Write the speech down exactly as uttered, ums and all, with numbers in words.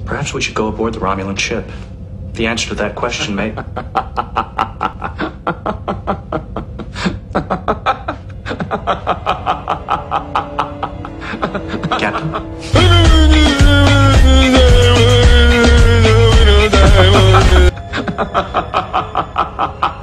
Perhaps we should go aboard the Romulan ship. The answer to that question may... Captain?